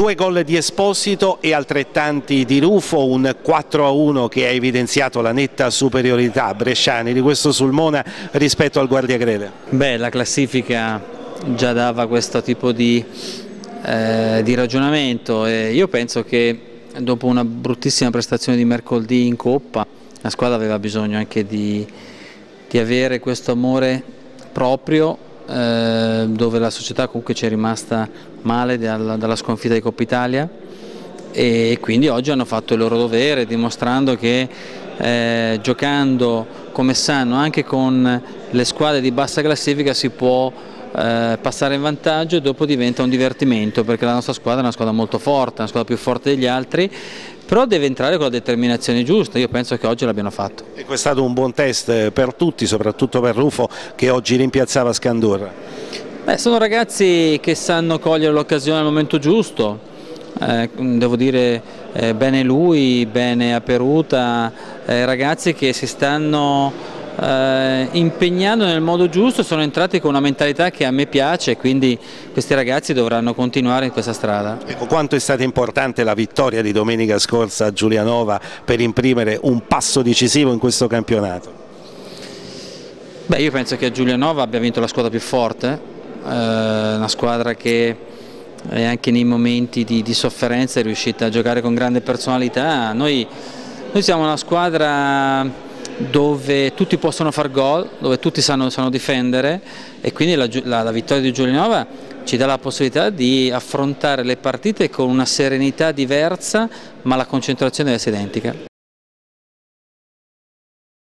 2 gol di Esposito e altrettanti di Rufo, un 4-1 che ha evidenziato la netta superiorità bresciani di questo Sulmona rispetto al Guardiagrele. Beh, la classifica già dava questo tipo di ragionamento e io penso che dopo una bruttissima prestazione di mercoledì in Coppa la squadra aveva bisogno anche di avere questo amore proprio, dove la società comunque ci è rimasta male dalla sconfitta di Coppa Italia, e quindi oggi hanno fatto il loro dovere dimostrando che giocando come sanno anche con le squadre di bassa classifica si può passare in vantaggio e dopo diventa un divertimento, perché la nostra squadra è una squadra molto forte, una squadra più forte degli altri, però deve entrare con la determinazione giusta. Io penso che oggi l'abbiano fatto. E questo è stato un buon test per tutti, soprattutto per Rufo che oggi rimpiazzava Scandurra. Beh, sono ragazzi che sanno cogliere l'occasione al momento giusto, devo dire bene lui, bene Aperuta, ragazzi che si stanno impegnando nel modo giusto, sono entrati con una mentalità che a me piace, quindi questi ragazzi dovranno continuare in questa strada. Ecco, quanto è stata importante la vittoria di domenica scorsa a Giulianova per imprimere un passo decisivo in questo campionato? Beh, io penso che a Giulianova abbia vinto la squadra più forte, una squadra che anche nei momenti di sofferenza è riuscita a giocare con grande personalità. Noi siamo una squadra dove tutti possono far gol, dove tutti sanno difendere, e quindi la vittoria di Giulianova ci dà la possibilità di affrontare le partite con una serenità diversa, ma la concentrazione deve essere identica.